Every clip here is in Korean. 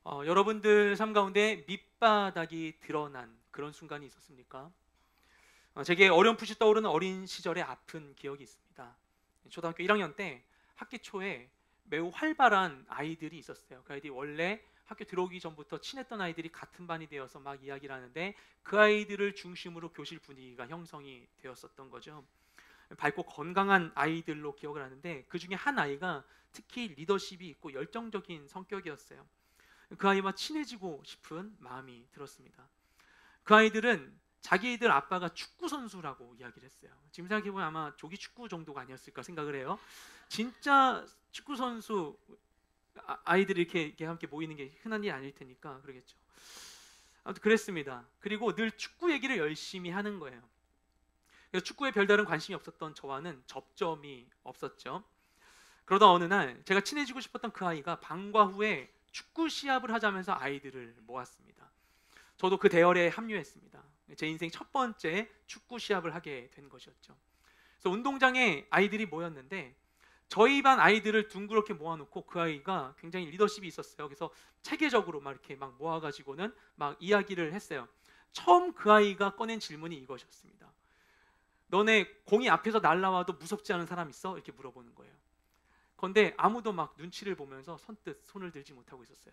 여러분들 삶 가운데 밑바닥이 드러난 그런 순간이 있었습니까? 제게 어렴풋이 떠오르는 어린 시절의 아픈 기억이 있습니다. 초등학교 1학년 때 학기 초에 매우 활발한 아이들이 있었어요. 그 아이들이 원래 학교 들어오기 전부터 친했던 아이들이 같은 반이 되어서 막 이야기를 하는데, 그 아이들을 중심으로 교실 분위기가 형성이 되었었던 거죠. 밝고 건강한 아이들로 기억을 하는데, 그 중에 한 아이가 특히 리더십이 있고 열정적인 성격이었어요. 그 아이와 친해지고 싶은 마음이 들었습니다. 그 아이들은 자기들 아빠가 축구 선수라고 이야기를 했어요. 지금 생각해보면 아마 조기 축구 정도가 아니었을까 생각을 해요. 진짜 축구 선수 아이들이 이렇게 함께 모이는 게 흔한 일이 아닐 테니까 그러겠죠. 아무튼 그랬습니다. 그리고 늘 축구 얘기를 열심히 하는 거예요. 그래서 축구에 별다른 관심이 없었던 저와는 접점이 없었죠. 그러다 어느 날 제가 친해지고 싶었던 그 아이가 방과 후에 축구 시합을 하자면서 아이들을 모았습니다. 저도 그 대열에 합류했습니다. 제 인생 첫 번째 축구 시합을 하게 된 것이었죠. 그래서 운동장에 아이들이 모였는데, 저희 반 아이들을 둥그렇게 모아놓고 그 아이가 굉장히 리더십이 있었어요. 그래서 체계적으로 막 이렇게 막 모아가지고는 막 이야기를 했어요. 처음 그 아이가 꺼낸 질문이 이것이었습니다. 너네 공이 앞에서 날라와도 무섭지 않은 사람 있어? 이렇게 물어보는 거예요. 그런데 아무도 막 눈치를 보면서 선뜻 손을 들지 못하고 있었어요.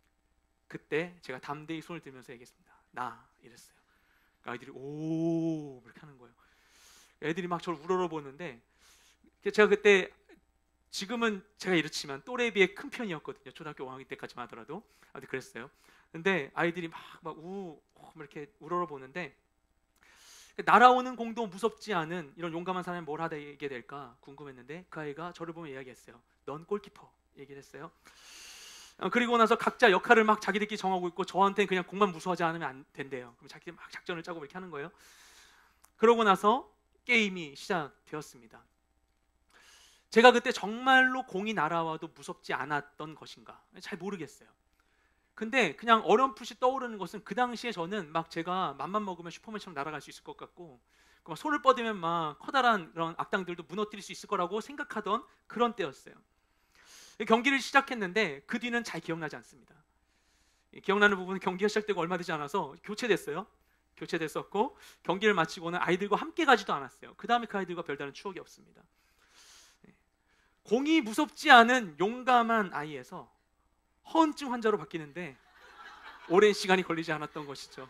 그때 제가 담대히 손을 들면서 얘기했습니다. 나, 이랬어요. 그러니까 아이들이 오 이렇게 하는 거예요. 애들이 막 저를 우러러보는데, 제가 그때, 지금은 제가 이렇지만 또래에 비해 큰 편이었거든요. 초등학교 5학년 때까지만 하더라도. 아무튼 그랬어요. 근데 아이들이 이렇게 우러러보는데, 날아오는 공도 무섭지 않은 이런 용감한 사람이 뭘 하게 될까 궁금했는데, 그 아이가 저를 보며 이야기했어요. 넌 골키퍼, 얘기를 했어요. 그리고 나서 각자 역할을 막 자기들끼리 정하고 있고, 저한테는 그냥 공만 무서워하지 않으면 안 된대요. 그럼 자기들 막 작전을 짜고 이렇게 하는 거예요. 그러고 나서 게임이 시작되었습니다. 제가 그때 정말로 공이 날아와도 무섭지 않았던 것인가 잘 모르겠어요. 근데 그냥 어렴풋이 떠오르는 것은, 그 당시에 저는 막 제가 맘만 먹으면 슈퍼맨처럼 날아갈 수 있을 것 같고, 막 손을 뻗으면 막 커다란 그런 악당들도 무너뜨릴 수 있을 거라고 생각하던 그런 때였어요. 경기를 시작했는데 그 뒤는 잘 기억나지 않습니다. 기억나는 부분은 경기가 시작되고 얼마 되지 않아서 교체됐어요. 교체됐었고, 경기를 마치고는 아이들과 함께 가지도 않았어요. 그 다음에 그 아이들과 별다른 추억이 없습니다. 공이 무섭지 않은 용감한 아이에서 허언증 환자로 바뀌는데 오랜 시간이 걸리지 않았던 것이죠.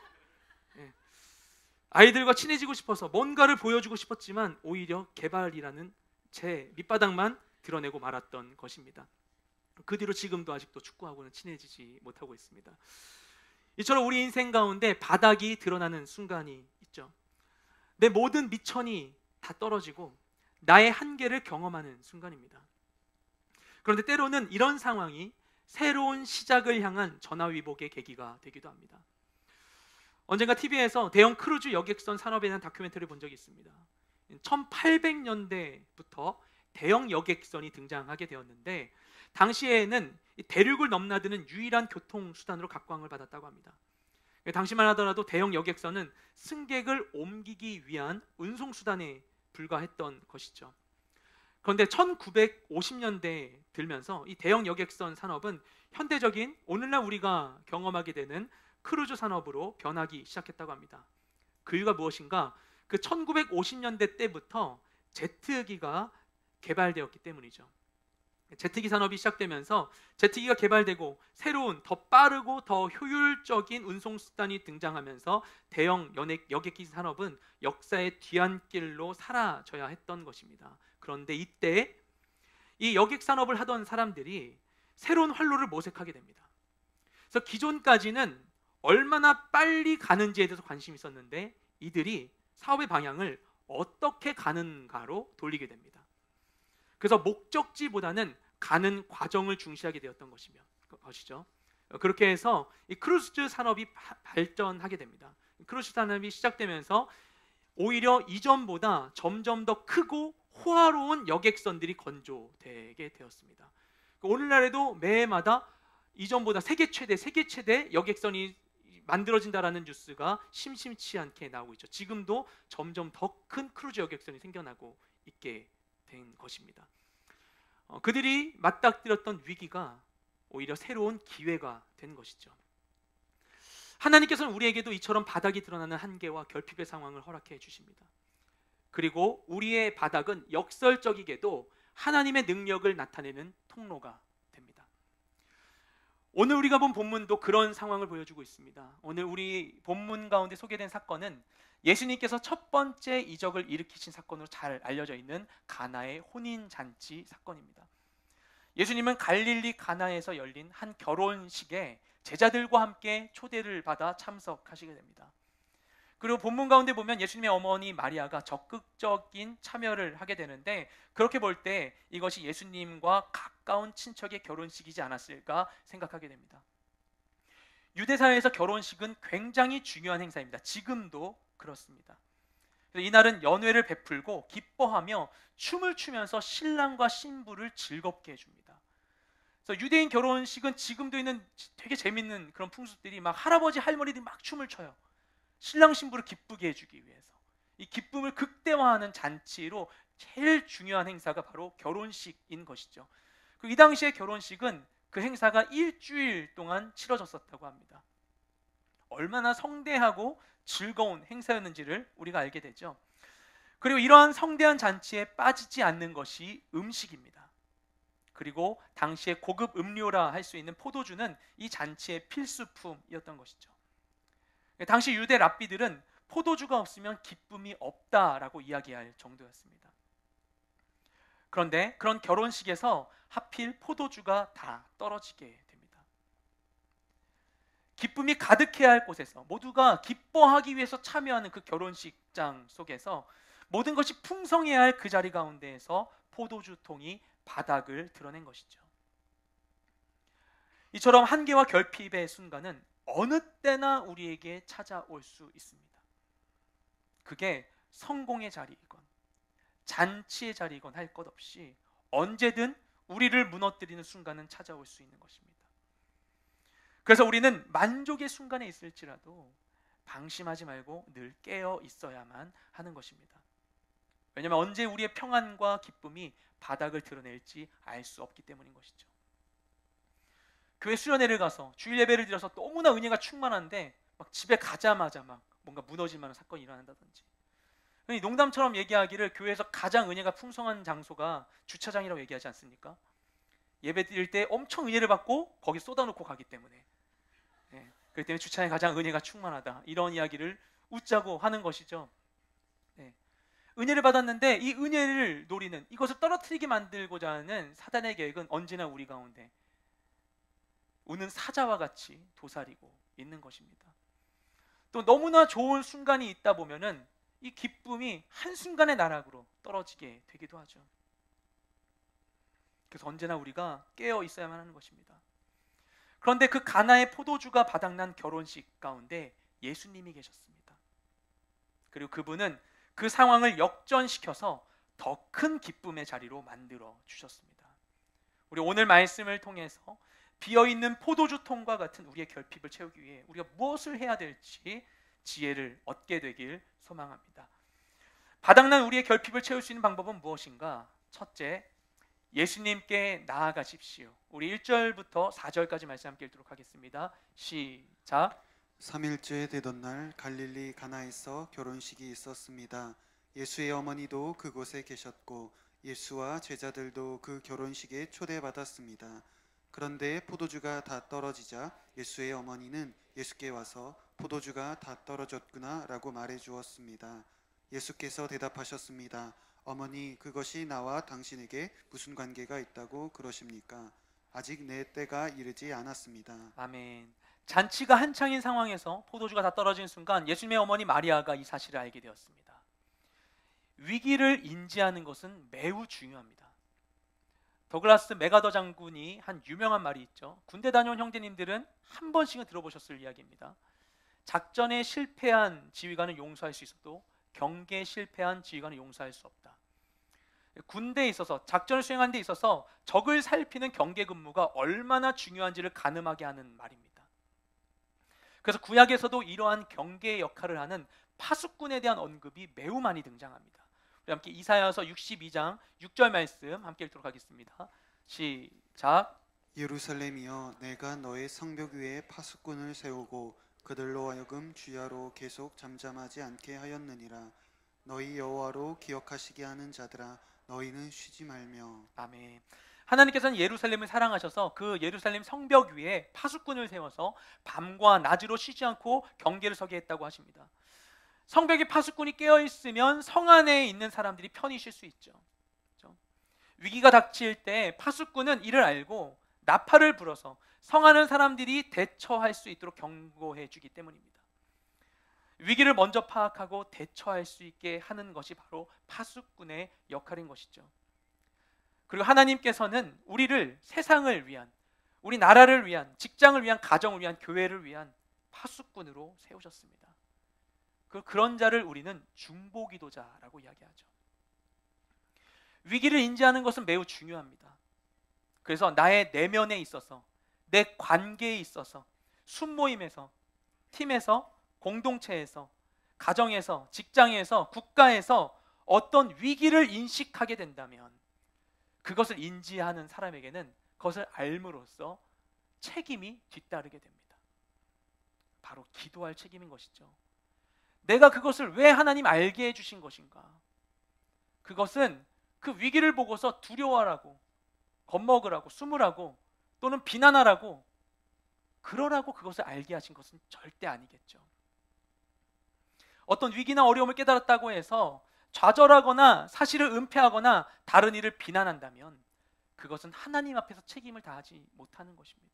아이들과 친해지고 싶어서 뭔가를 보여주고 싶었지만 오히려 개발이라는 제 밑바닥만 드러내고 말았던 것입니다. 그 뒤로 지금도 아직도 축구하고는 친해지지 못하고 있습니다. 이처럼 우리 인생 가운데 바닥이 드러나는 순간이 있죠. 내 모든 미천이 다 떨어지고 나의 한계를 경험하는 순간입니다. 그런데 때로는 이런 상황이 새로운 시작을 향한 전화위복의 계기가 되기도 합니다. 언젠가 TV에서 대형 크루즈 여객선 산업에 대한 다큐멘터리를 본 적이 있습니다. 1800년대부터 대형 여객선이 등장하게 되었는데, 당시에는 대륙을 넘나드는 유일한 교통수단으로 각광을 받았다고 합니다. 당시만 하더라도 대형 여객선은 승객을 옮기기 위한 운송수단에 불과했던 것이죠. 그런데 1950년대에 들면서 이 대형 여객선 산업은 현대적인 오늘날 우리가 경험하게 되는 크루즈 산업으로 변하기 시작했다고 합니다. 그 이유가 무엇인가? 그 1950년대 때부터 제트기가 개발되었기 때문이죠. 제트기 산업이 시작되면서 제트기가 개발되고 새로운 더 빠르고 더 효율적인 운송수단이 등장하면서 대형 여객기 산업은 역사의 뒤안길로 사라져야 했던 것입니다. 그런데 이때 이 여객 산업을 하던 사람들이 새로운 활로를 모색하게 됩니다. 그래서 기존까지는 얼마나 빨리 가는지에 대해서 관심이 있었는데, 이들이 사업의 방향을 어떻게 가는가로 돌리게 됩니다. 그래서 목적지보다는 가는 과정을 중시하게 되었던 것이죠. 그렇게 해서 이 크루즈 산업이 발전하게 됩니다. 크루즈 산업이 시작되면서 오히려 이전보다 점점 더 크고 호화로운 여객선들이 건조되게 되었습니다. 오늘날에도 매해마다 이전보다 세계 최대 여객선이 만들어진다라는 뉴스가 심심치 않게 나오고 있죠. 지금도 점점 더 큰 크루즈 여객선이 생겨나고 있게 된 것입니다. 그들이 맞닥뜨렸던 위기가 오히려 새로운 기회가 된 것이죠. 하나님께서는 우리에게도 이처럼 바닥이 드러나는 한계와 결핍의 상황을 허락해 주십니다. 그리고 우리의 바닥은 역설적이게도 하나님의 능력을 나타내는 통로가 됩니다. 오늘 우리가 본 본문도 그런 상황을 보여주고 있습니다. 오늘 우리 본문 가운데 소개된 사건은 예수님께서 첫 번째 이적을 일으키신 사건으로 잘 알려져 있는 가나의 혼인잔치 사건입니다. 예수님은 갈릴리 가나에서 열린 한 결혼식에 제자들과 함께 초대를 받아 참석하시게 됩니다. 그리고 본문 가운데 보면 예수님의 어머니 마리아가 적극적인 참여를 하게 되는데, 그렇게 볼 때 이것이 예수님과 가까운 친척의 결혼식이지 않았을까 생각하게 됩니다. 유대사회에서 결혼식은 굉장히 중요한 행사입니다. 지금도 그렇습니다. 그래서 이날은 연회를 베풀고 기뻐하며 춤을 추면서 신랑과 신부를 즐겁게 해줍니다. 그래서 유대인 결혼식은 지금도 있는 되게 재밌는 그런 풍습들이, 막 할아버지 할머니들이 막 춤을 춰요. 신랑 신부를 기쁘게 해주기 위해서. 이 기쁨을 극대화하는 잔치로 제일 중요한 행사가 바로 결혼식인 것이죠. 이 당시의 결혼식은 그 행사가 일주일 동안 치러졌었다고 합니다. 얼마나 성대하고 즐거운 행사였는지를 우리가 알게 되죠. 그리고 이러한 성대한 잔치에 빠지지 않는 것이 음식입니다. 그리고 당시의 고급 음료라 할 수 있는 포도주는 이 잔치의 필수품이었던 것이죠. 당시 유대 랍비들은 포도주가 없으면 기쁨이 없다라고 이야기할 정도였습니다. 그런데 그런 결혼식에서 하필 포도주가 다 떨어지게 됩니다. 기쁨이 가득해야 할 곳에서, 모두가 기뻐하기 위해서 참여하는 그 결혼식장 속에서 모든 것이 풍성해야 할 그 자리 가운데에서 포도주통이 바닥을 드러낸 것이죠. 이처럼 한계와 결핍의 순간은 어느 때나 우리에게 찾아올 수 있습니다. 그게 성공의 자리이건 잔치의 자리이건 할 것 없이 언제든 우리를 무너뜨리는 순간은 찾아올 수 있는 것입니다. 그래서 우리는 만족의 순간에 있을지라도 방심하지 말고 늘 깨어 있어야만 하는 것입니다. 왜냐하면 언제 우리의 평안과 기쁨이 바닥을 드러낼지 알 수 없기 때문인 것이죠. 교회 수련회를 가서 주일 예배를 드려서 너무나 은혜가 충만한데 막 집에 가자마자 막 뭔가 무너질 만한 사건이 일어난다든지, 농담처럼 얘기하기를 교회에서 가장 은혜가 풍성한 장소가 주차장이라고 얘기하지 않습니까? 예배 드릴 때 엄청 은혜를 받고 거기 쏟아놓고 가기 때문에, 그렇기 때문에 주차장에 가장 은혜가 충만하다, 이런 이야기를 웃자고 하는 것이죠. 은혜를 받았는데 이 은혜를 노리는, 이것을 떨어뜨리게 만들고자 하는 사단의 계획은 언제나 우리 가운데 우는 사자와 같이 도사리고 있는 것입니다. 또 너무나 좋은 순간이 있다 보면은 이 기쁨이 한순간의 나락으로 떨어지게 되기도 하죠. 그래서 언제나 우리가 깨어 있어야만 하는 것입니다. 그런데 그 가나의 포도주가 바닥난 결혼식 가운데 예수님이 계셨습니다. 그리고 그분은 그 상황을 역전시켜서 더 큰 기쁨의 자리로 만들어 주셨습니다. 우리 오늘 말씀을 통해서 비어있는 포도주통과 같은 우리의 결핍을 채우기 위해 우리가 무엇을 해야 될지 지혜를 얻게 되길 소망합니다. 바닥난 우리의 결핍을 채울 수 있는 방법은 무엇인가? 첫째, 예수님께 나아가십시오. 우리 1절부터 4절까지 말씀 함께 읽도록 하겠습니다. 시작. 3일째 되던 날 갈릴리 가나에서 결혼식이 있었습니다. 예수의 어머니도 그곳에 계셨고 예수와 제자들도 그 결혼식에 초대받았습니다. 그런데 포도주가 다 떨어지자 예수의 어머니는 예수께 와서 포도주가 다 떨어졌구나 라고 말해 주었습니다. 예수께서 대답하셨습니다. 어머니, 그것이 나와 당신에게 무슨 관계가 있다고 그러십니까? 아직 내 때가 이르지 않았습니다. 아멘. 잔치가 한창인 상황에서 포도주가 다 떨어진 순간 예수님의 어머니 마리아가 이 사실을 알게 되었습니다. 위기를 인지하는 것은 매우 중요합니다. 더글라스 맥아더 장군이 한 유명한 말이 있죠. 군대 다녀온 형제님들은 한 번씩은 들어보셨을 이야기입니다. 작전에 실패한 지휘관은 용서할 수 있어도 경계에 실패한 지휘관은 용서할 수 없다. 군대에 있어서, 작전을 수행하는 데 있어서 적을 살피는 경계 근무가 얼마나 중요한지를 가늠하게 하는 말입니다. 그래서 구약에서도 이러한 경계의 역할을 하는 파수꾼에 대한 언급이 매우 많이 등장합니다. 우리 함께 이사야서 62장 6절 말씀 함께 읽도록 하겠습니다. 시작. 예루살렘이여, 내가 너의 성벽 위에 파수꾼을 세우고 그들로 하여금 주야로 계속 잠잠하지 않게 하였느니라. 너희 여호와로 기억하시게 하는 자들아, 너희는 쉬지 말며. 아멘. 하나님께서는 예루살렘을 사랑하셔서 그 예루살렘 성벽 위에 파수꾼을 세워서 밤과 낮으로 쉬지 않고 경계를 서게 했다고 하십니다. 성벽에 파수꾼이 깨어 있으면 성 안에 있는 사람들이 편히 쉴 수 있죠. 그렇죠? 위기가 닥칠 때 파수꾼은 이를 알고 나팔을 불어서 성 안의 사람들이 대처할 수 있도록 경고해 주기 때문입니다. 위기를 먼저 파악하고 대처할 수 있게 하는 것이 바로 파수꾼의 역할인 것이죠. 그리고 하나님께서는 우리를 세상을 위한, 우리 나라를 위한, 직장을 위한, 가정을 위한, 교회를 위한 파수꾼으로 세우셨습니다. 그런 자를 우리는 중보기도자라고 이야기하죠. 위기를 인지하는 것은 매우 중요합니다. 그래서 나의 내면에 있어서, 내 관계에 있어서, 순모임에서, 팀에서, 공동체에서, 가정에서, 직장에서, 국가에서 어떤 위기를 인식하게 된다면 그것을 인지하는 사람에게는 그것을 알므로써 책임이 뒤따르게 됩니다. 바로 기도할 책임인 것이죠. 내가 그것을 왜 하나님 알게 해주신 것인가? 그것은 그 위기를 보고서 두려워하라고, 겁먹으라고, 숨으라고, 또는 비난하라고, 그러라고 그것을 알게 하신 것은 절대 아니겠죠. 어떤 위기나 어려움을 깨달았다고 해서 좌절하거나 사실을 은폐하거나 다른 이를 비난한다면 그것은 하나님 앞에서 책임을 다하지 못하는 것입니다.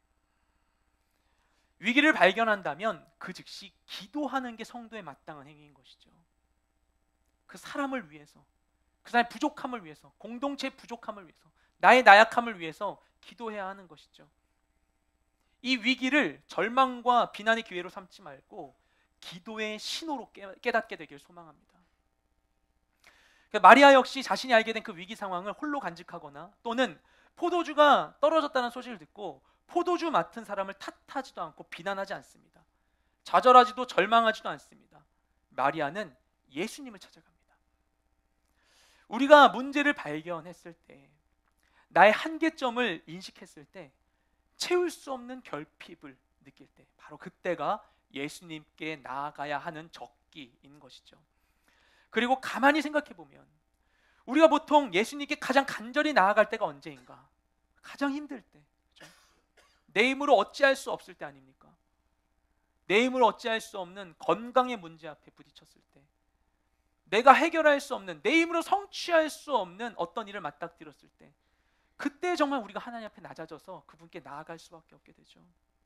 위기를 발견한다면 그 즉시 기도하는 게 성도의 마땅한 행위인 것이죠. 그 사람을 위해서, 그 사람의 부족함을 위해서, 공동체의 부족함을 위해서, 나의 나약함을 위해서 기도해야 하는 것이죠. 이 위기를 절망과 비난의 기회로 삼지 말고 기도의 신호로 깨닫게 되길 소망합니다. 마리아 역시 자신이 알게 된 그 위기 상황을 홀로 간직하거나 또는 포도주가 떨어졌다는 소식을 듣고 포도주 맡은 사람을 탓하지도 않고 비난하지 않습니다. 좌절하지도 절망하지도 않습니다. 마리아는 예수님을 찾아갑니다. 우리가 문제를 발견했을 때, 나의 한계점을 인식했을 때, 채울 수 없는 결핍을 느낄 때, 바로 그때가 예수님께 나아가야 하는 적기인 것이죠. 그리고 가만히 생각해 보면 우리가 보통 예수님께 가장 간절히 나아갈 때가 언제인가? 가장 힘들 때, 그렇죠? 내 힘으로 어찌할 수 없을 때 아닙니까? 내 힘으로 어찌할 수 없는 건강의 문제 앞에 부딪혔을 때, 내가 해결할 수 없는, 내 힘으로 성취할 수 없는 어떤 일을 맞닥뜨렸을 때, 그때 정말 우리가 하나님 앞에 낮아져서 그분께 나아갈 수밖에 없게 되죠.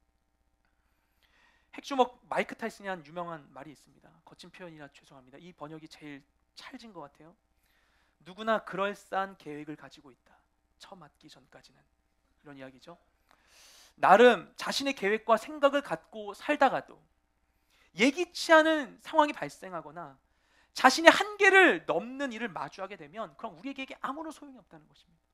핵주먹 마이크 타이슨이 한 유명한 말이 있습니다. 거친 표현이라 죄송합니다. 이 번역이 제일 찰진 것 같아요. 누구나 그럴싸한 계획을 가지고 있다, 처맞기 전까지는. 이런 이야기죠. 나름 자신의 계획과 생각을 갖고 살다가도 예기치 않은 상황이 발생하거나 자신의 한계를 넘는 일을 마주하게 되면 그럼 우리에게 아무런 소용이 없다는 것입니다.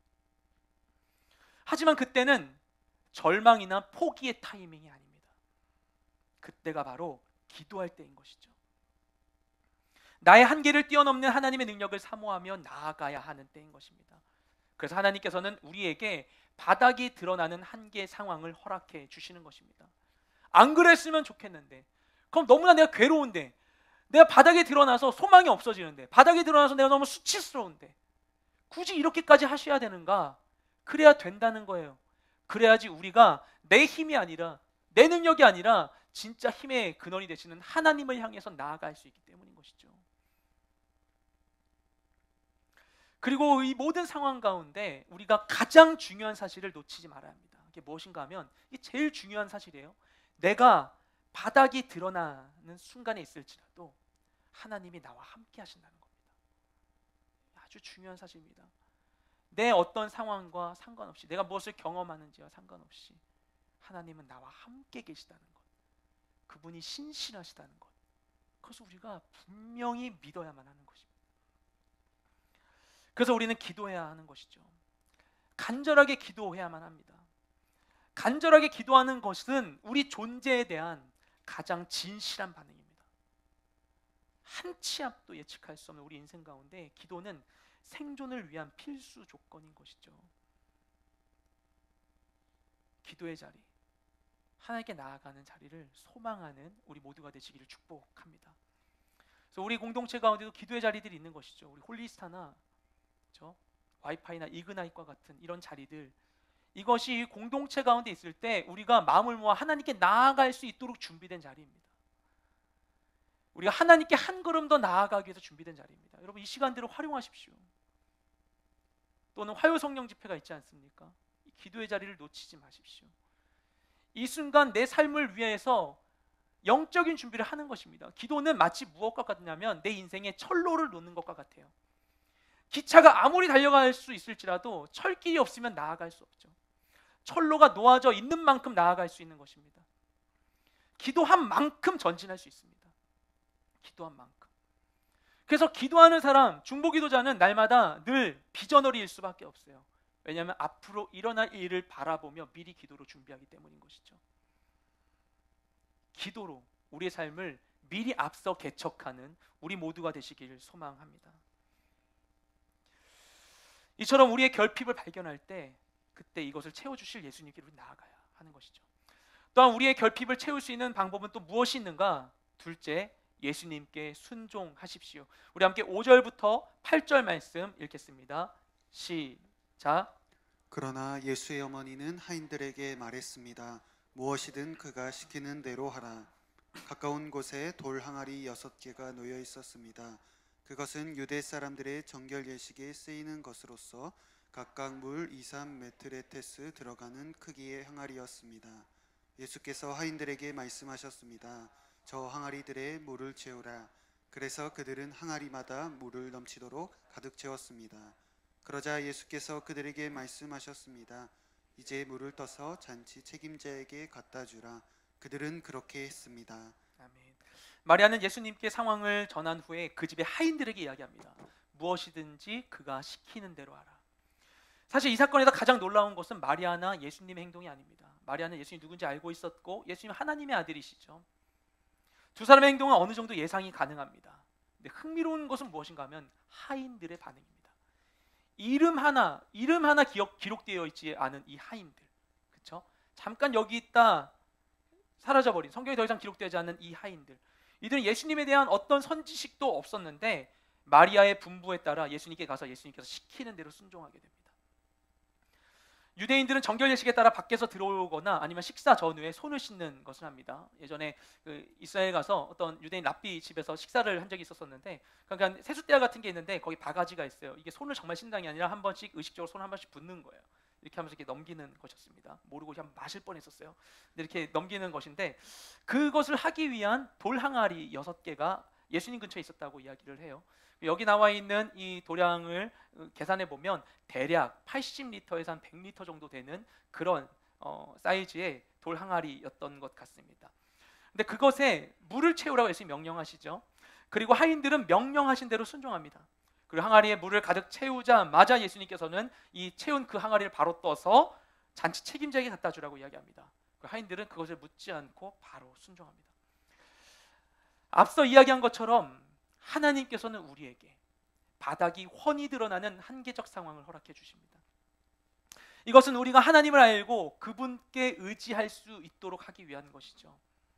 하지만 그때는 절망이나 포기의 타이밍이 아닙니다. 그때가 바로 기도할 때인 것이죠. 나의 한계를 뛰어넘는 하나님의 능력을 사모하며 나아가야 하는 때인 것입니다. 그래서 하나님께서는 우리에게 바닥이 드러나는 한계 상황을 허락해 주시는 것입니다. 안 그랬으면 좋겠는데, 그럼 너무나 내가 괴로운데, 내가 바닥에 드러나서 소망이 없어지는데, 바닥에 드러나서 내가 너무 수치스러운데 굳이 이렇게까지 하셔야 되는가? 그래야 된다는 거예요. 그래야지 우리가 내 힘이 아니라, 내 능력이 아니라 진짜 힘의 근원이 되시는 하나님을 향해서 나아갈 수 있기 때문인 것이죠. 그리고 이 모든 상황 가운데 우리가 가장 중요한 사실을 놓치지 말아야 합니다. 이게 무엇인가 하면, 이게 제일 중요한 사실이에요. 내가 바닥이 드러나는 순간에 있을지라도 하나님이 나와 함께 하신다는 겁니다. 아주 중요한 사실입니다. 내 어떤 상황과 상관없이, 내가 무엇을 경험하는지와 상관없이 하나님은 나와 함께 계시다는 것, 그분이 신실하시다는 것, 그것을 우리가 분명히 믿어야만 하는 것입니다. 그래서 우리는 기도해야 하는 것이죠. 간절하게 기도해야만 합니다. 간절하게 기도하는 것은 우리 존재에 대한 가장 진실한 반응입니다. 한 치 앞도 예측할 수 없는 우리 인생 가운데 기도는 생존을 위한 필수 조건인 것이죠. 기도의 자리, 하나님께 나아가는 자리를 소망하는 우리 모두가 되시기를 축복합니다. 그래서 우리 공동체 가운데도 기도의 자리들이 있는 것이죠. 우리 홀리스타나 와이파이나 이그나잇과 같은 이런 자리들, 이것이 공동체 가운데 있을 때 우리가 마음을 모아 하나님께 나아갈 수 있도록 준비된 자리입니다. 우리가 하나님께 한 걸음 더 나아가기 위해서 준비된 자리입니다. 여러분, 이 시간대를 활용하십시오. 또는 화요 성령 집회가 있지 않습니까? 이 기도의 자리를 놓치지 마십시오. 이 순간 내 삶을 위해서 영적인 준비를 하는 것입니다. 기도는 마치 무엇과 같냐면 내 인생에 철로를 놓는 것과 같아요. 기차가 아무리 달려갈 수 있을지라도 철길이 없으면 나아갈 수 없죠. 철로가 놓아져 있는 만큼 나아갈 수 있는 것입니다. 기도한 만큼 전진할 수 있습니다. 기도한 만큼. 그래서 기도하는 사람, 중보기도자는 날마다 늘 비전어리일 수밖에 없어요. 왜냐하면 앞으로 일어날 일을 바라보며 미리 기도로 준비하기 때문인 것이죠. 기도로 우리의 삶을 미리 앞서 개척하는 우리 모두가 되시기를 소망합니다. 이처럼 우리의 결핍을 발견할 때 그때 이것을 채워주실 예수님께로 나아가야 하는 것이죠. 또한 우리의 결핍을 채울 수 있는 방법은 또 무엇이 있는가? 둘째, 예수님께 순종하십시오. 우리 함께 5절부터 8절 말씀 읽겠습니다. 시작. 그러나 예수의 어머니는 하인들에게 말했습니다. 무엇이든 그가 시키는 대로 하라. 가까운 곳에 돌 항아리 6개가 놓여 있었습니다. 그것은 유대 사람들의 정결 예식에 쓰이는 것으로서 각각 물 2-3메트레테스 들어가는 크기의 항아리였습니다. 예수께서 하인들에게 말씀하셨습니다. 저 항아리들에 물을 채우라. 그래서 그들은 항아리마다 물을 넘치도록 가득 채웠습니다. 그러자 예수께서 그들에게 말씀하셨습니다. 이제 물을 떠서 잔치 책임자에게 갖다 주라. 그들은 그렇게 했습니다. 아멘. 마리아는 예수님께 상황을 전한 후에 그 집의 하인들에게 이야기합니다. 무엇이든지 그가 시키는 대로 하라. 사실 이 사건에서 가장 놀라운 것은 마리아나 예수님의 행동이 아닙니다. 마리아는 예수님이 누군지 알고 있었고 예수님 하나님의 아들이시죠. 두 사람의 행동은 어느 정도 예상이 가능합니다. 근데 흥미로운 것은 무엇인가 하면 하인들의 반응입니다. 이름 하나 기록되어 있지 않은 이 하인들, 그렇죠? 잠깐 여기 있다 사라져버린, 성경에 더 이상 기록되지 않는 이 하인들, 이들은 예수님에 대한 어떤 선지식도 없었는데 마리아의 분부에 따라 예수님께 가서 예수님께서 시키는 대로 순종하게 됩니다. 유대인들은 정결 예식에 따라 밖에서 들어오거나 아니면 식사 전후에 손을 씻는 것을 합니다. 예전에 이스라엘 가서 어떤 유대인 랍비 집에서 식사를 한 적이 있었었는데, 그러니까 세숫대야 같은 게 있는데 거기 바가지가 있어요. 이게 손을 정말 씻는 게 아니라 한 번씩 의식적으로 손 한 번씩 붓는 거예요. 이렇게 하면서 이렇게 넘기는 것이었습니다. 모르고 그냥 마실 뻔했었어요. 근데 이렇게 넘기는 것인데, 그것을 하기 위한 돌 항아리 6개가 예수님 근처에 있었다고 이야기를 해요. 여기 나와 있는 이 도량을 계산해 보면 대략 80리터에서 한 100리터 정도 되는 그런 사이즈의 돌 항아리였던 것 같습니다. 근데 그것에 물을 채우라고 예수님이 명령하시죠. 그리고 하인들은 명령하신 대로 순종합니다. 그리고 항아리에 물을 가득 채우자마자 예수님께서는 이 채운 그 항아리를 바로 떠서 잔치 책임자에게 갖다 주라고 이야기합니다. 하인들은 그것을 묻지 않고 바로 순종합니다. 앞서 이야기한 것처럼 하나님께서는 우리에게 바닥이 훤히 드러나는 한계적 상황을 허락해 주십니다. 이것은 우리가 하나님을 알고 그분께 의지할 수 있도록 하기 위한 것이죠.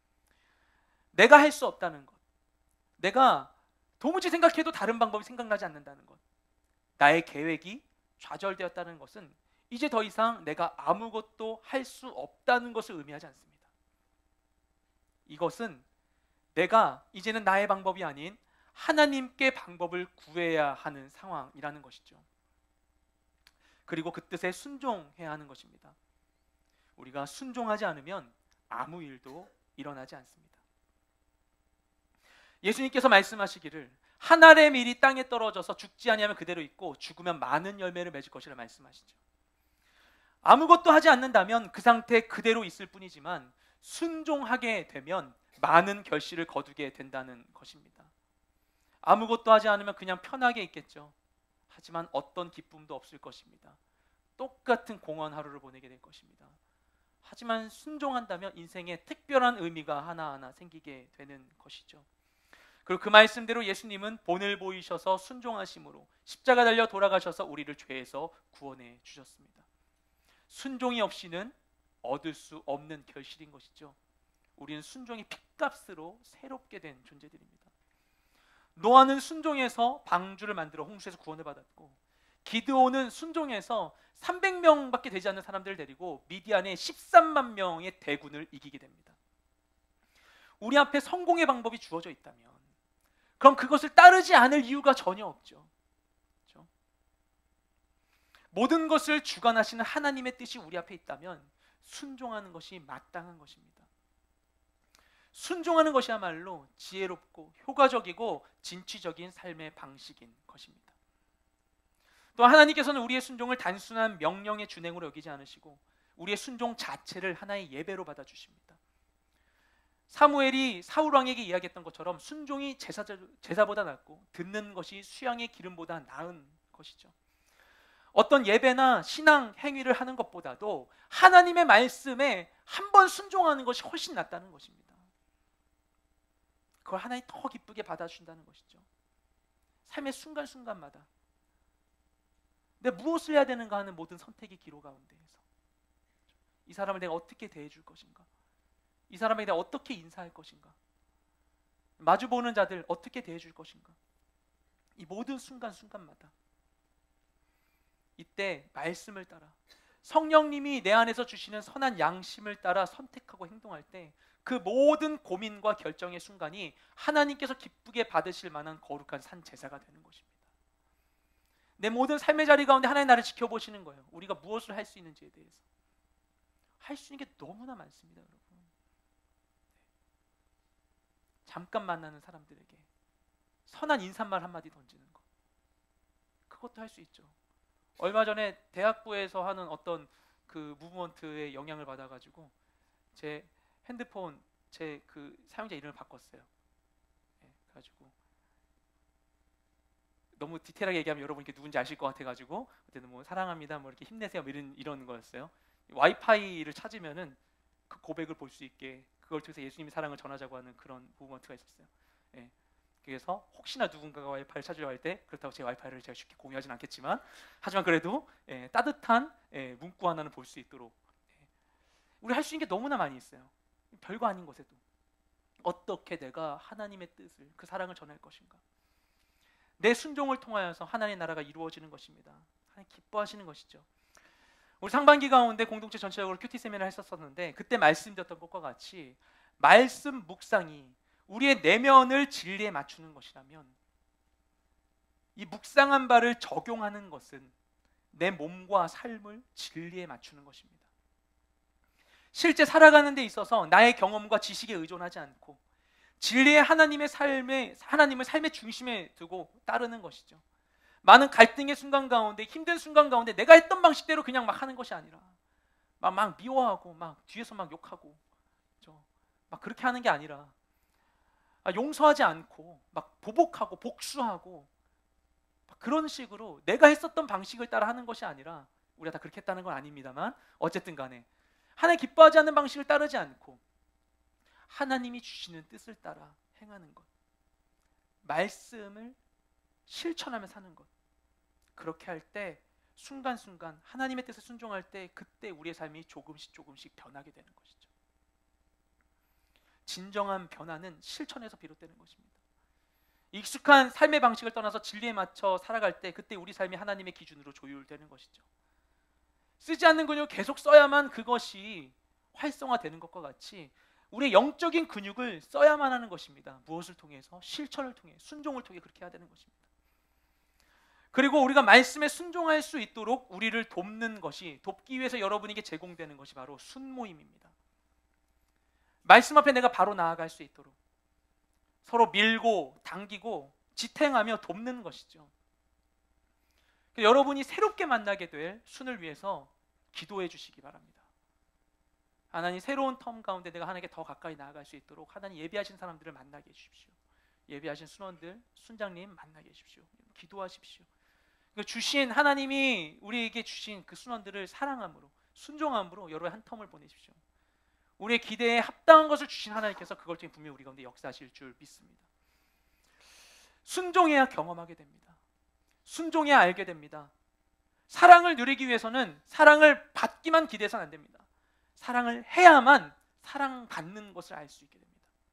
내가 할 수 없다는 것, 내가 도무지 생각해도 다른 방법이 생각나지 않는다는 것, 나의 계획이 좌절되었다는 것은 이제 더 이상 내가 아무것도 할 수 없다는 것을 의미하지 않습니다. 이것은 내가 이제는 나의 방법이 아닌 하나님께 방법을 구해야 하는 상황이라는 것이죠. 그리고 그 뜻에 순종해야 하는 것입니다. 우리가 순종하지 않으면 아무 일도 일어나지 않습니다. 예수님께서 말씀하시기를 한 알의 밀이 땅에 떨어져서 죽지 아니하면 그대로 있고 죽으면 많은 열매를 맺을 것이라 말씀하시죠. 아무것도 하지 않는다면 그 상태 그대로 있을 뿐이지만 순종하게 되면 많은 결실을 거두게 된다는 것입니다. 아무것도 하지 않으면 그냥 편하게 있겠죠. 하지만 어떤 기쁨도 없을 것입니다. 똑같은 공허한 하루를 보내게 될 것입니다. 하지만 순종한다면 인생에 특별한 의미가 하나하나 생기게 되는 것이죠. 그리고 그 말씀대로 예수님은 본을 보이셔서 순종하심으로 십자가 달려 돌아가셔서 우리를 죄에서 구원해 주셨습니다. 순종이 없이는 얻을 수 없는 결실인 것이죠. 우리는 순종의 핏값으로 새롭게 된 존재들입니다. 노아는 순종해서 방주를 만들어 홍수에서 구원을 받았고, 기드온은 순종해서 300명밖에 되지 않는 사람들을 데리고 미디안의 13만 명의 대군을 이기게 됩니다. 우리 앞에 성공의 방법이 주어져 있다면 그럼 그것을 따르지 않을 이유가 전혀 없죠. 그렇죠? 모든 것을 주관하시는 하나님의 뜻이 우리 앞에 있다면 순종하는 것이 마땅한 것입니다. 순종하는 것이야말로 지혜롭고 효과적이고 진취적인 삶의 방식인 것입니다. 또 하나님께서는 우리의 순종을 단순한 명령의 준행으로 여기지 않으시고 우리의 순종 자체를 하나의 예배로 받아주십니다. 사무엘이 사울 왕에게 이야기했던 것처럼 순종이 제사보다 낫고 듣는 것이 수양의 기름보다 나은 것이죠. 어떤 예배나 신앙 행위를 하는 것보다도 하나님의 말씀에 한 번 순종하는 것이 훨씬 낫다는 것입니다. 그걸 하나님 더 기쁘게 받아준다는 것이죠. 삶의 순간순간마다 내가 무엇을 해야 되는가 하는 모든 선택의 기로 가운데에서 이 사람을 내가 어떻게 대해줄 것인가, 이 사람에게 내가 어떻게 인사할 것인가, 마주보는 자들 어떻게 대해줄 것인가, 이 모든 순간순간마다 이때 말씀을 따라 성령님이 내 안에서 주시는 선한 양심을 따라 선택하고 행동할 때 그 모든 고민과 결정의 순간이 하나님께서 기쁘게 받으실 만한 거룩한 산 제사가 되는 것입니다. 내 모든 삶의 자리 가운데 하나님 나를 지켜보시는 거예요. 우리가 무엇을 할 수 있는지에 대해서 할 수 있는 게 너무나 많습니다, 여러분. 잠깐 만나는 사람들에게 선한 인사말 한마디 던지는 것, 그것도 할 수 있죠. 얼마 전에 대학부에서 하는 어떤 그 무브먼트의 영향을 받아가지고 제 핸드폰 제 그 사용자 이름을 바꿨어요. 네, 그래가지고 너무 디테일하게 얘기하면 여러분 이렇게 누군지 아실 것 같아가지고 어쨌든 뭐 사랑합니다, 뭐 이렇게 힘내세요, 뭐 이런 거였어요. 와이파이를 찾으면은 그 고백을 볼 수 있게 그걸 통해서 예수님의 사랑을 전하자고 하는 그런 무브먼트가 있었어요. 예. 그래서 혹시나 누군가가 와이파이를 찾으려 할 때, 그렇다고 제 와이파이를 제가 쉽게 공유하진 않겠지만 하지만 그래도 따뜻한 문구 하나는 볼 수 있도록 우리 할 수 있는 게 너무나 많이 있어요. 별거 아닌 것에도 어떻게 내가 하나님의 뜻을, 그 사랑을 전할 것인가, 내 순종을 통하여서 하나님의 나라가 이루어지는 것입니다. 하나님 기뻐하시는 것이죠. 우리 상반기 가운데 공동체 전체적으로 큐티 세미나를 했었는데 그때 말씀드렸던 것과 같이 말씀 묵상이 우리의 내면을 진리에 맞추는 것이라면 이 묵상한 바를 적용하는 것은 내 몸과 삶을 진리에 맞추는 것입니다. 실제 살아가는 데 있어서 나의 경험과 지식에 의존하지 않고 진리의 하나님을 삶의 중심에 두고 따르는 것이죠. 많은 갈등의 순간 가운데, 힘든 순간 가운데 내가 했던 방식대로 그냥 막 하는 것이 아니라 막 미워하고 막 뒤에서 막 욕하고 막 그렇게 하는 게 아니라 용서하지 않고 막 보복하고 복수하고 막 그런 식으로 내가 했었던 방식을 따라 하는 것이 아니라, 우리가 다 그렇게 했다는 건 아닙니다만 어쨌든 간에 하나님 기뻐하지 않는 방식을 따르지 않고 하나님이 주시는 뜻을 따라 행하는 것, 말씀을 실천하며 사는 것, 그렇게 할 때 순간순간 하나님의 뜻에 순종할 때 그때 우리의 삶이 조금씩 변하게 되는 것이죠. 진정한 변화는 실천에서 비롯되는 것입니다. 익숙한 삶의 방식을 떠나서 진리에 맞춰 살아갈 때 그때 우리 삶이 하나님의 기준으로 조율되는 것이죠. 쓰지 않는 근육을 계속 써야만 그것이 활성화되는 것과 같이 우리의 영적인 근육을 써야만 하는 것입니다. 무엇을 통해서? 실천을 통해, 순종을 통해 그렇게 해야 되는 것입니다. 그리고 우리가 말씀에 순종할 수 있도록 우리를 돕는 것이, 돕기 위해서 여러분에게 제공되는 것이 바로 순모임입니다. 말씀 앞에 내가 바로 나아갈 수 있도록 서로 밀고 당기고 지탱하며 돕는 것이죠. 여러분이 새롭게 만나게 될 순을 위해서 기도해 주시기 바랍니다. 하나님, 새로운 텀 가운데 내가 하나님께 더 가까이 나아갈 수 있도록 하나님 예비하신 사람들을 만나게 해주십시오. 예비하신 순원들, 순장님 만나게 해주십시오. 기도하십시오. 주신 하나님이 우리에게 주신 그 순원들을 사랑함으로, 순종함으로 여러분의 한 텀을 보내십시오. 우리의 기대에 합당한 것을 주신 하나님께서 그걸 통해 분명히 우리 가운데 역사하실 줄 믿습니다. 순종해야 경험하게 됩니다. 순종해야 알게 됩니다. 사랑을 누리기 위해서는 사랑을 받기만 기대해서는 안 됩니다. 사랑을 해야만 사랑받는 것을 알 수 있게 됩니다.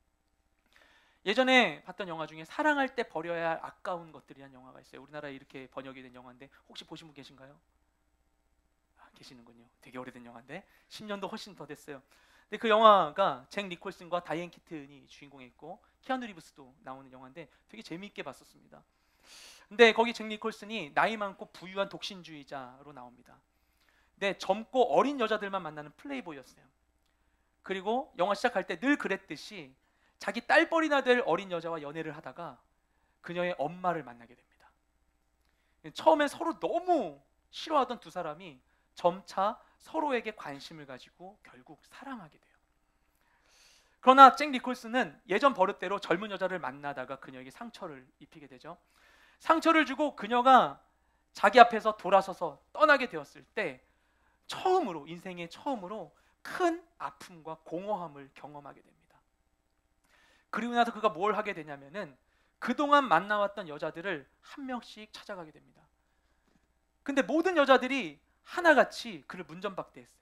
예전에 봤던 영화 중에 사랑할 때 버려야 할 아까운 것들이라는 영화가 있어요. 우리나라에 이렇게 번역이 된 영화인데 혹시 보신 분 계신가요? 계시는군요. 되게 오래된 영화인데 10년도 훨씬 더 됐어요. 근데 그 영화가 잭 니콜슨과 다이앤 키튼이 주인공이었고 키아누 리브스도 나오는 영화인데 되게 재미있게 봤었습니다. 근데 거기 잭 니콜슨이 나이 많고 부유한 독신주의자로 나옵니다. 근데 젊고 어린 여자들만 만나는 플레이보이였어요. 그리고 영화 시작할 때 늘 그랬듯이 자기 딸뻘이나 될 어린 여자와 연애를 하다가 그녀의 엄마를 만나게 됩니다. 처음에 서로 너무 싫어하던 두 사람이 점차 서로에게 관심을 가지고 결국 사랑하게 돼요. 그러나 잭 니콜슨은 예전 버릇대로 젊은 여자를 만나다가 그녀에게 상처를 입히게 되죠. 상처를 주고 그녀가 자기 앞에서 돌아서서 떠나게 되었을 때 처음으로, 인생의 처음으로 큰 아픔과 공허함을 경험하게 됩니다. 그리고 나서 그가 뭘 하게 되냐면은 그동안 만나왔던 여자들을 한 명씩 찾아가게 됩니다. 근데 모든 여자들이 하나같이 그를 문전박대했어요.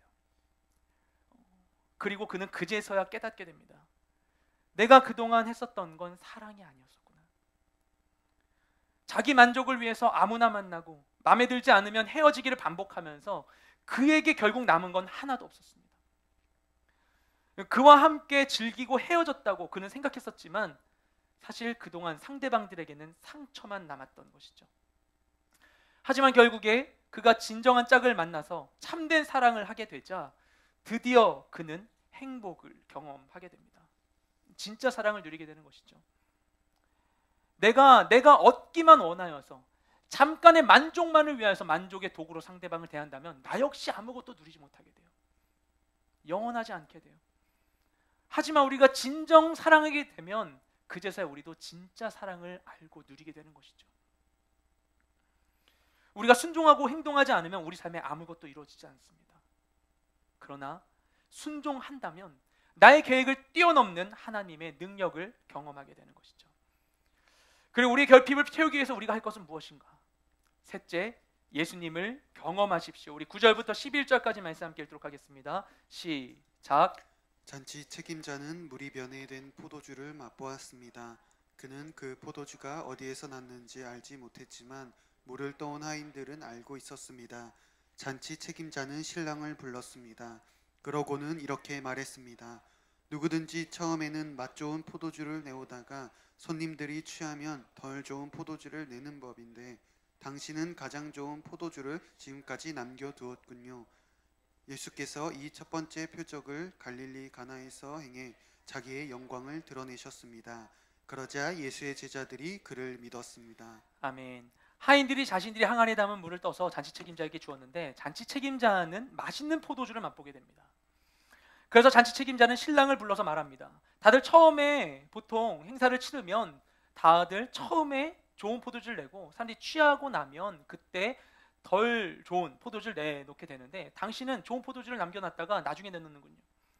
그리고 그는 그제서야 깨닫게 됩니다. 내가 그동안 했었던 건 사랑이 아니었었구나. 자기 만족을 위해서 아무나 만나고 마음에 들지 않으면 헤어지기를 반복하면서 그에게 결국 남은 건 하나도 없었습니다. 그와 함께 즐기고 헤어졌다고 그는 생각했었지만 사실 그동안 상대방들에게는 상처만 남았던 것이죠. 하지만 결국에 그가 진정한 짝을 만나서 참된 사랑을 하게 되자 드디어 그는 행복을 경험하게 됩니다. 진짜 사랑을 누리게 되는 것이죠. 내가 얻기만 원하여서 잠깐의 만족만을 위해서 만족의 도구로 상대방을 대한다면 나 역시 아무것도 누리지 못하게 돼요. 영원하지 않게 돼요. 하지만 우리가 진정 사랑하게 되면 그제서야 우리도 진짜 사랑을 알고 누리게 되는 것이죠. 우리가 순종하고 행동하지 않으면 우리 삶에 아무것도 이루어지지 않습니다. 그러나 순종한다면 나의 계획을 뛰어넘는 하나님의 능력을 경험하게 되는 것이죠. 그리고 우리의 결핍을 채우기 위해서 우리가 할 것은 무엇인가? 셋째, 예수님을 경험하십시오. 우리 9절부터 11절까지 말씀 함께 읽도록 하겠습니다. 시작. 잔치 책임자는 물이 변해된 포도주를 맛보았습니다. 그는 그 포도주가 어디에서 났는지 알지 못했지만 물을 떠온 하인들은 알고 있었습니다. 잔치 책임자는 신랑을 불렀습니다. 그러고는 이렇게 말했습니다. 누구든지 처음에는 맛 좋은 포도주를 내오다가 손님들이 취하면 덜 좋은 포도주를 내는 법인데 당신은 가장 좋은 포도주를 지금까지 남겨두었군요. 예수께서 이 첫 번째 표적을 갈릴리 가나에서 행해 자기의 영광을 드러내셨습니다. 그러자 예수의 제자들이 그를 믿었습니다. 아멘. 하인들이 자신들이 항아리에 담은 물을 떠서 잔치 책임자에게 주었는데 잔치 책임자는 맛있는 포도주를 맛보게 됩니다. 그래서 잔치 책임자는 신랑을 불러서 말합니다. 다들 처음에 보통 행사를 치르면 다들 처음에 좋은 포도주를 내고 사람들이 취하고 나면 그때 덜 좋은 포도주를 내놓게 되는데 당신은 좋은 포도주를 남겨놨다가 나중에 내놓는군요.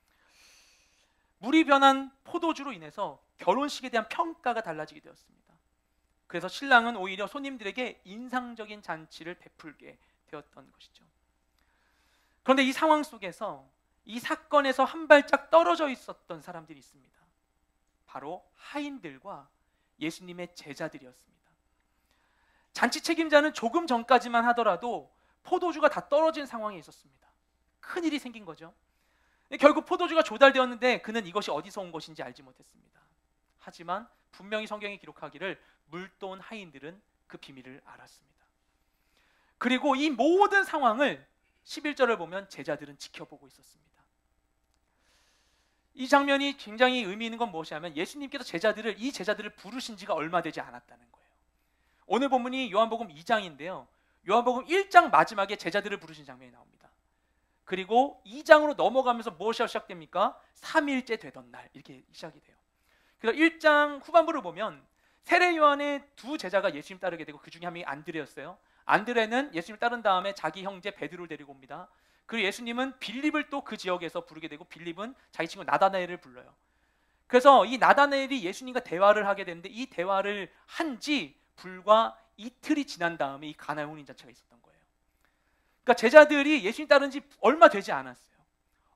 물이 변한 포도주로 인해서 결혼식에 대한 평가가 달라지게 되었습니다. 그래서 신랑은 오히려 손님들에게 인상적인 잔치를 베풀게 되었던 것이죠. 그런데 이 상황 속에서 이 사건에서 한 발짝 떨어져 있었던 사람들이 있습니다. 바로 하인들과 예수님의 제자들이었습니다. 잔치 책임자는 조금 전까지만 하더라도 포도주가 다 떨어진 상황에 있었습니다. 큰일이 생긴 거죠. 결국 포도주가 조달되었는데 그는 이것이 어디서 온 것인지 알지 못했습니다. 하지만 분명히 성경이 기록하기를 물떠온 하인들은 그 비밀을 알았습니다. 그리고 이 모든 상황을 11절을 보면 제자들은 지켜보고 있었습니다. 이 장면이 굉장히 의미 있는 건 무엇이냐면 예수님께서 이 제자들을 부르신 지가 얼마 되지 않았다는 거예요. 오늘 본문이 요한복음 2장인데요. 요한복음 1장 마지막에 제자들을 부르신 장면이 나옵니다. 그리고 2장으로 넘어가면서 무엇이 시작됩니까? 3일째 되던 날 이렇게 시작이 돼요. 그래서 1장 후반부를 보면 세례 요한의 두 제자가 예수님 따르게 되고 그 중에 한 명이 안드레였어요. 안드레는 예수님 따른 다음에 자기 형제 베드로를 데리고 옵니다. 그리고 예수님은 빌립을 또 그 지역에서 부르게 되고 빌립은 자기 친구 나다나엘을 불러요. 그래서 이 나다나엘이 예수님과 대화를 하게 되는데 이 대화를 한 지 불과 이틀이 지난 다음에 이 가나의 혼인잔치가 있었던 거예요. 그러니까 제자들이 예수님 따른 지 얼마 되지 않았어요.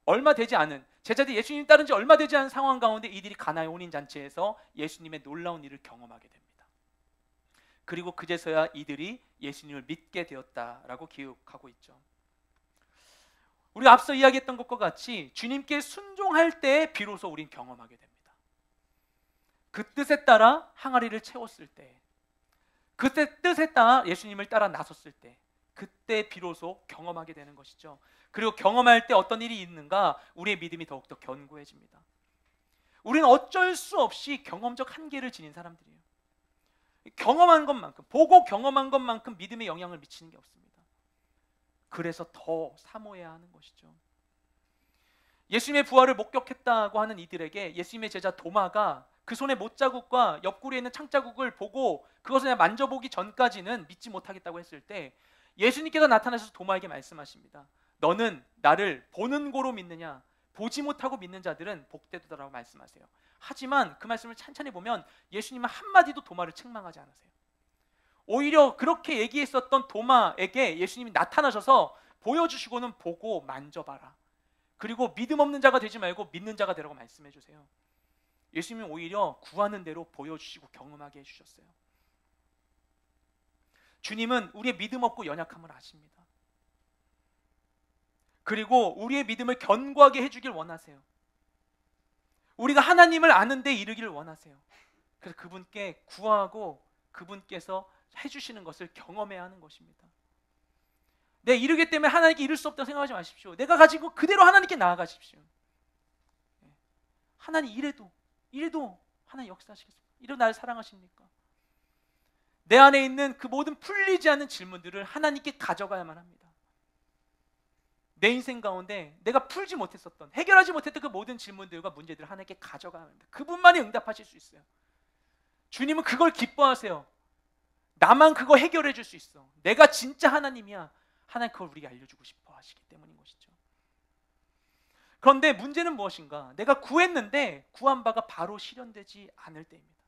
얼마 되지 않은, 제자들이 예수님 따른 지 얼마 되지 않은 상황 가운데 이들이 가나의 혼인잔치에서 예수님의 놀라운 일을 경험하게 됩니다. 그리고 그제서야 이들이 예수님을 믿게 되었다라고 기록하고 있죠. 우리가 앞서 이야기했던 것과 같이 주님께 순종할 때 비로소 우린 경험하게 됩니다. 그 뜻에 따라 항아리를 채웠을 때, 그 뜻에 따라 예수님을 따라 나섰을 때, 그때 비로소 경험하게 되는 것이죠. 그리고 경험할 때 어떤 일이 있는가? 우리의 믿음이 더욱더 견고해집니다. 우리는 어쩔 수 없이 경험적 한계를 지닌 사람들이에요. 경험한 것만큼, 보고 경험한 것만큼 믿음에 영향을 미치는 게 없습니다. 그래서 더 사모해야 하는 것이죠. 예수님의 부활을 목격했다고 하는 이들에게 예수님의 제자 도마가 그 손의 못자국과 옆구리에 있는 창자국을 보고 그것을 만져보기 전까지는 믿지 못하겠다고 했을 때 예수님께서 나타나셔서 도마에게 말씀하십니다. 너는 나를 보는 고로 믿느냐? 보지 못하고 믿는 자들은 복되도다라고 말씀하세요. 하지만 그 말씀을 찬찬히 보면 예수님은 한마디도 도마를 책망하지 않으세요. 오히려 그렇게 얘기했었던 도마에게 예수님이 나타나셔서 보여주시고는 보고 만져봐라. 그리고 믿음 없는 자가 되지 말고 믿는 자가 되라고 말씀해 주세요. 예수님은 오히려 구하는 대로 보여주시고 경험하게 해주셨어요. 주님은 우리의 믿음 없고 연약함을 아십니다. 그리고 우리의 믿음을 견고하게 해주길 원하세요. 우리가 하나님을 아는 데 이르기를 원하세요. 그래서 그분께 구하고 그분께서 해주시는 것을 경험해야 하는 것입니다. 내가 이르기 때문에 하나님께 이룰 수 없다고 생각하지 마십시오. 내가 가지고 그대로 하나님께 나아가십시오. 하나님 이래도 하나님 역사하시겠습니까? 이래도 나를 사랑하십니까? 내 안에 있는 그 모든 풀리지 않는 질문들을 하나님께 가져가야만 합니다. 내 인생 가운데 내가 풀지 못했었던, 해결하지 못했던 그 모든 질문들과 문제들을 하나님께 가져가야 합니다. 그분만이 응답하실 수 있어요. 주님은 그걸 기뻐하세요. 나만 그거 해결해 줄 수 있어. 내가 진짜 하나님이야. 하나님 그걸 우리에게 알려주고 싶어 하시기 때문인 것이죠. 그런데 문제는 무엇인가? 내가 구했는데 구한 바가 바로 실현되지 않을 때입니다.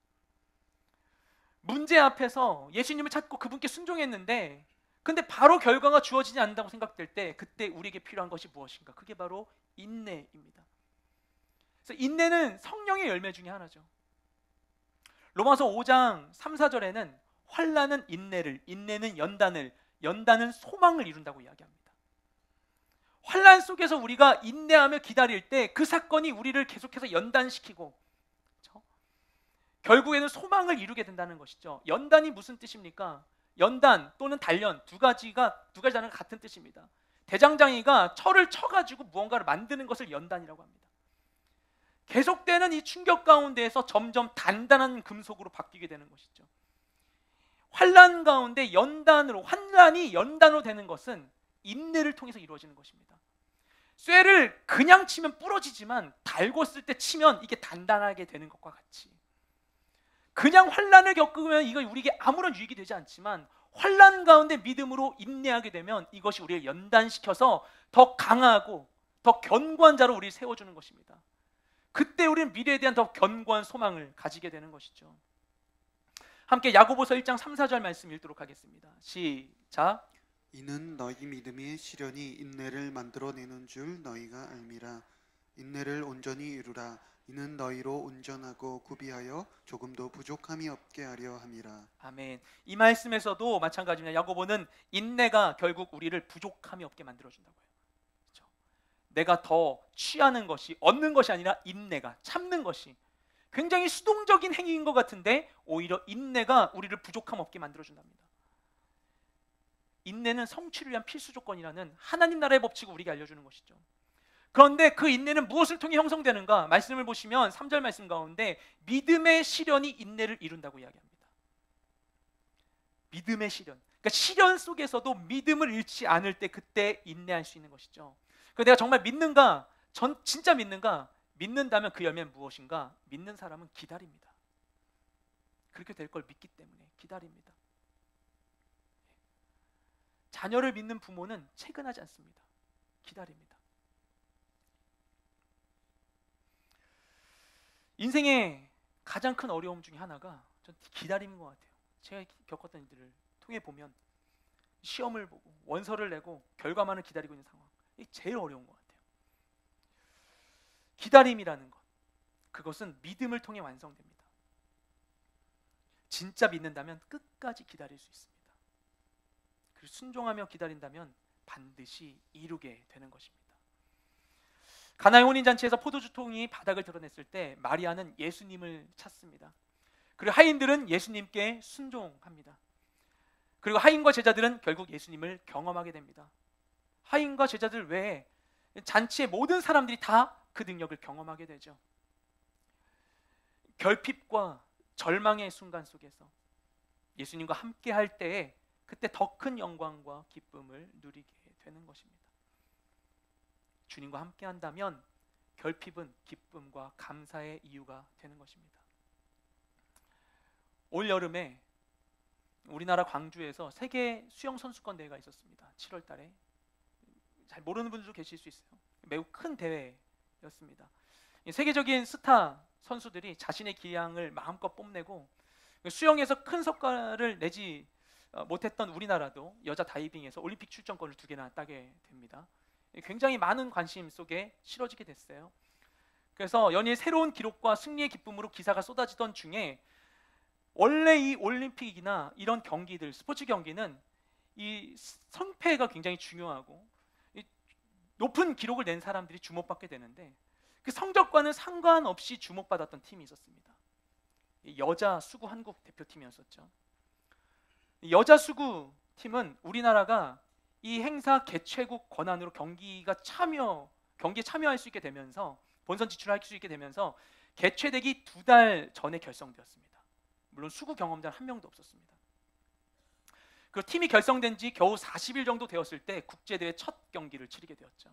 문제 앞에서 예수님을 찾고 그분께 순종했는데 근데 바로 결과가 주어지지 않는다고 생각될 때 그때 우리에게 필요한 것이 무엇인가? 그게 바로 인내입니다. 그래서 인내는 성령의 열매 중에 하나죠. 로마서 5장 3, 4절에는 환난은 인내를, 인내는 연단을, 연단은 소망을 이룬다고 이야기합니다. 환난 속에서 우리가 인내하며 기다릴 때 그 사건이 우리를 계속해서 연단시키고, 그렇죠? 결국에는 소망을 이루게 된다는 것이죠. 연단이 무슨 뜻입니까? 연단 또는 단련 두 가지 단어가 같은 뜻입니다. 대장장이가 철을 쳐가지고 무언가를 만드는 것을 연단이라고 합니다. 계속되는 이 충격 가운데에서 점점 단단한 금속으로 바뀌게 되는 것이죠. 환난 가운데 환난이 연단으로 되는 것은 인내를 통해서 이루어지는 것입니다. 쇠를 그냥 치면 부러지지만 달고 쓸 때 치면 이게 단단하게 되는 것과 같이 그냥 환난을 겪으면 이거 우리에게 아무런 유익이 되지 않지만 환난 가운데 믿음으로 인내하게 되면 이것이 우리를 연단시켜서 더 강하고 더 견고한 자로 우리를 세워주는 것입니다. 그때 우리는 미래에 대한 더 견고한 소망을 가지게 되는 것이죠. 함께 야고보서 1장 3, 4절 말씀 읽도록 하겠습니다. 시작. 이는 너희 믿음의 시련이 인내를 만들어내는 줄 너희가 알미라. 인내를 온전히 이루라. 이는 너희로 온전하고 구비하여 조금도 부족함이 없게 하려 함이라. 아멘. 이 말씀에서도 마찬가지입니다. 야고보는 인내가 결국 우리를 부족함이 없게 만들어준다고요. 그렇죠? 내가 더 취하는 것이, 얻는 것이 아니라 인내가, 참는 것이 굉장히 수동적인 행위인 것 같은데 오히려 인내가 우리를 부족함 없게 만들어준답니다. 인내는 성취를 위한 필수 조건이라는 하나님 나라의 법칙을 우리에게 알려주는 것이죠. 그런데 그 인내는 무엇을 통해 형성되는가? 말씀을 보시면 3절 말씀 가운데 믿음의 시련이 인내를 이룬다고 이야기합니다. 믿음의 시련. 그러니까 시련 속에서도 믿음을 잃지 않을 때 그때 인내할 수 있는 것이죠. 그래서 내가 정말 믿는가? 진짜 믿는가? 믿는다면 그 열매는 무엇인가? 믿는 사람은 기다립니다. 그렇게 될 걸 믿기 때문에 기다립니다. 자녀를 믿는 부모는 채근하지 않습니다. 기다립니다. 인생의 가장 큰 어려움 중에 하나가 전 기다림인 것 같아요. 제가 겪었던 일들을 통해 보면 시험을 보고 원서를 내고 결과만을 기다리고 있는 상황, 이게 제일 어려운 것 같아요. 기다림이라는 것, 그것은 믿음을 통해 완성됩니다. 진짜 믿는다면 끝까지 기다릴 수 있습니다. 그리고 순종하며 기다린다면 반드시 이루게 되는 것입니다. 가나의 혼인잔치에서 포도주통이 바닥을 드러냈을 때 마리아는 예수님을 찾습니다. 그리고 하인들은 예수님께 순종합니다. 그리고 하인과 제자들은 결국 예수님을 경험하게 됩니다. 하인과 제자들 외에 잔치의 모든 사람들이 다 그 능력을 경험하게 되죠. 결핍과 절망의 순간 속에서 예수님과 함께 할 때에 그때 더 큰 영광과 기쁨을 누리게 되는 것입니다. 주님과 함께 한다면 결핍은 기쁨과 감사의 이유가 되는 것입니다. 올 여름에 우리나라 광주에서 세계 수영 선수권 대회가 있었습니다. 7월 달에. 잘 모르는 분들도 계실 수 있어요. 매우 큰 대회였습니다. 세계적인 스타 선수들이 자신의 기량을 마음껏 뽐내고 수영에서 큰 성과를 내지 못했던 우리나라도 여자 다이빙에서 올림픽 출전권을 2개나 따게 됩니다. 굉장히 많은 관심 속에 실어지게 됐어요. 그래서 연일 새로운 기록과 승리의 기쁨으로 기사가 쏟아지던 중에 원래 이 올림픽이나 이런 경기들, 스포츠 경기는 이 성패가 굉장히 중요하고 높은 기록을 낸 사람들이 주목받게 되는데 그 성적과는 상관없이 주목받았던 팀이 있었습니다. 여자 수구 한국 대표팀이었었죠. 여자 수구 팀은 우리나라가 이 행사 개최국 권한으로 경기에 참여할 수 있게 되면서 본선 진출할 수 있게 되면서 개최되기 2달 전에 결성되었습니다. 물론 수구 경험자는 한 명도 없었습니다. 그리고 팀이 결성된 지 겨우 40일 정도 되었을 때 국제대회 첫 경기를 치르게 되었죠.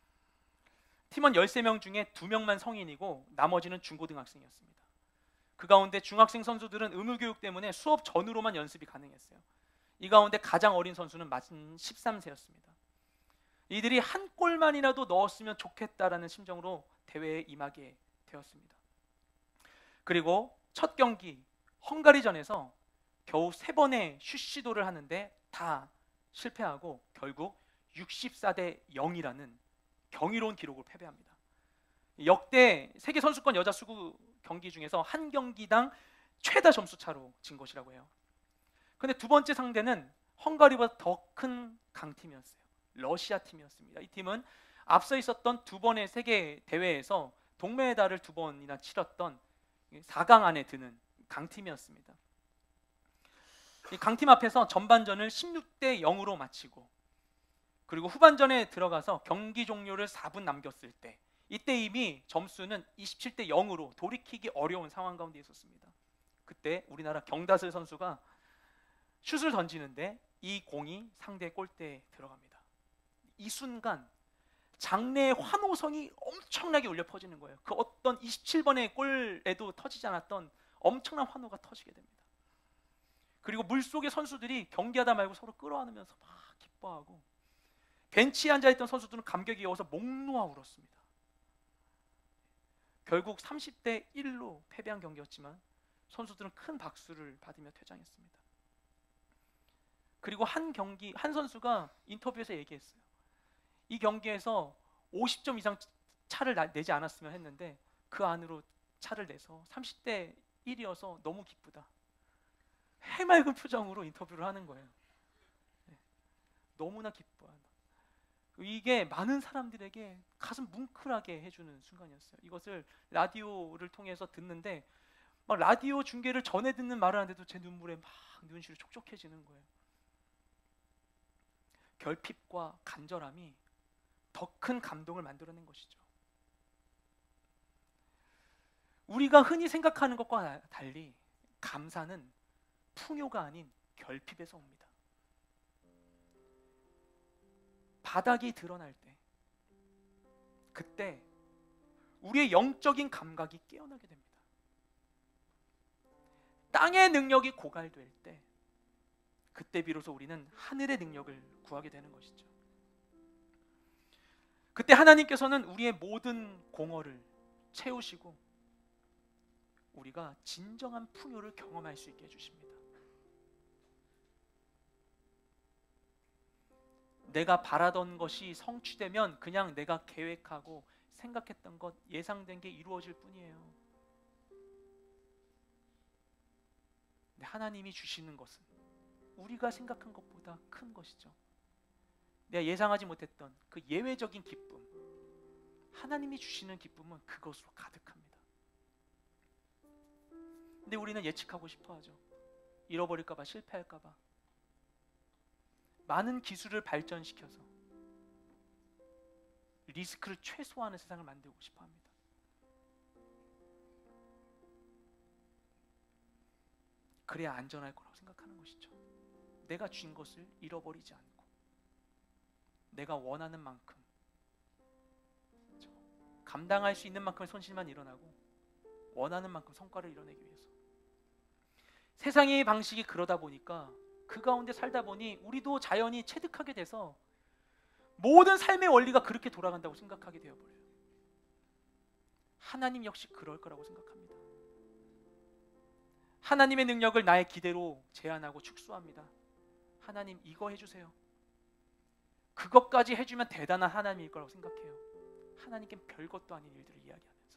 팀원 13명 중에 2명만 성인이고 나머지는 중고등학생이었습니다. 그 가운데 중학생 선수들은 의무교육 때문에 수업 전후로만 연습이 가능했어요. 이 가운데 가장 어린 선수는 만 13세였습니다. 이들이 한 골만이라도 넣었으면 좋겠다라는 심정으로 대회에 임하게 되었습니다. 그리고 첫 경기 헝가리전에서 겨우 3번의 슛 시도를 하는데 다 실패하고 결국 64대 0이라는 경이로운 기록을 패배합니다. 역대 세계 선수권 여자 수구 경기 중에서 한 경기당 최다 점수 차로 진 것이라고 해요. 그런데 두 번째 상대는 헝가리보다 더 큰 강팀이었어요. 러시아 팀이었습니다. 이 팀은 앞서 있었던 2번의 세계 대회에서 동메달을 2번이나 치렀던 4강 안에 드는 강팀이었습니다. 이 강팀 앞에서 전반전을 16대 0으로 마치고 그리고 후반전에 들어가서 경기 종료를 4분 남겼을 때 이때 이미 점수는 27대 0으로 돌이키기 어려운 상황 가운데 있었습니다. 그때 우리나라 경다슬 선수가 슛을 던지는데 이 공이 상대 골대에 들어갑니다. 이 순간 장내의 환호성이 엄청나게 울려 퍼지는 거예요. 그 어떤 27번의 골에도 터지지 않았던 엄청난 환호가 터지게 됩니다. 그리고 물속의 선수들이 경기하다 말고 서로 끌어안으면서 막 기뻐하고 벤치에 앉아있던 선수들은 감격이 어서 목 놓아 울었습니다. 결국 30대 1로 패배한 경기였지만 선수들은 큰 박수를 받으며 퇴장했습니다. 그리고 한 선수가 인터뷰에서 얘기했어요. 이 경기에서 50점 이상 차를 내지 않았으면 했는데 그 안으로 차를 내서 30대 1이어서 너무 기쁘다. 해맑은 표정으로 인터뷰를 하는 거예요. 너무나 기뻐한다. 이게 많은 사람들에게 가슴 뭉클하게 해주는 순간이었어요. 이것을 라디오를 통해서 듣는데 막 라디오 중계를 전에 듣는 말을 하는데도 제 눈물에 막 눈시울이 촉촉해지는 거예요. 결핍과 간절함이 더 큰 감동을 만들어낸 것이죠. 우리가 흔히 생각하는 것과 달리 감사는 풍요가 아닌 결핍에서 옵니다. 바닥이 드러날 때, 그때 우리의 영적인 감각이 깨어나게 됩니다. 땅의 능력이 고갈될 때, 그때 비로소 우리는 하늘의 능력을 구하게 되는 것이죠. 그때 하나님께서는 우리의 모든 공허를 채우시고 우리가 진정한 풍요를 경험할 수 있게 해주십니다. 내가 바라던 것이 성취되면 그냥 내가 계획하고 생각했던 것, 예상된 게 이루어질 뿐이에요. 근데 하나님이 주시는 것은 우리가 생각한 것보다 큰 것이죠. 내가 예상하지 못했던 그 예외적인 기쁨, 하나님이 주시는 기쁨은 그것으로 가득합니다. 근데 우리는 예측하고 싶어 하죠. 잃어버릴까 봐, 실패할까 봐. 많은 기술을 발전시켜서 리스크를 최소화하는 세상을 만들고 싶어 합니다. 그래야 안전할 거라고 생각하는 것이죠. 내가 쥔 것을 잃어버리지 않고 내가 원하는 만큼, 감당할 수 있는 만큼의 손실만 일어나고 원하는 만큼 성과를 이뤄내기 위해서. 세상의 방식이 그러다 보니까, 그 가운데 살다 보니 우리도 자연히 체득하게 돼서 모든 삶의 원리가 그렇게 돌아간다고 생각하게 되어버려요. 하나님 역시 그럴 거라고 생각합니다. 하나님의 능력을 나의 기대로 제한하고 축소합니다. 하나님 이거 해주세요. 그것까지 해주면 대단한 하나님일 거라고 생각해요. 하나님께는 별것도 아닌 일들을 이야기하면서.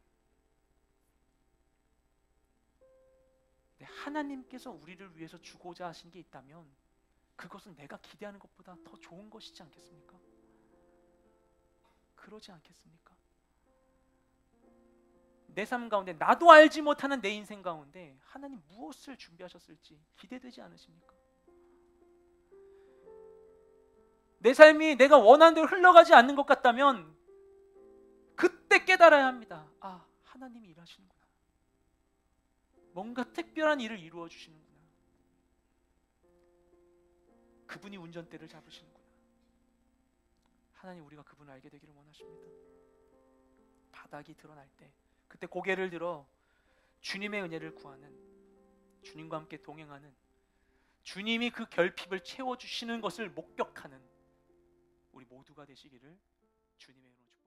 근데 하나님께서 우리를 위해서 주고자 하신 게 있다면 그것은 내가 기대하는 것보다 더 좋은 것이지 않겠습니까? 그러지 않겠습니까? 내 삶 가운데 나도 알지 못하는 내 인생 가운데 하나님 무엇을 준비하셨을지 기대되지 않으십니까? 내 삶이 내가 원하는 대로 흘러가지 않는 것 같다면 그때 깨달아야 합니다. 아, 하나님이 일하시는구나. 뭔가 특별한 일을 이루어 주시는구나. 그분이 운전대를 잡으시는구나. 하나님, 우리가 그분을 알게 되기를 원하십니다. 바닥이 드러날 때 그때 고개를 들어 주님의 은혜를 구하는, 주님과 함께 동행하는, 주님이 그 결핍을 채워주시는 것을 목격하는 우리 모두가 되시기를 주님의 이름으로 축복합니다.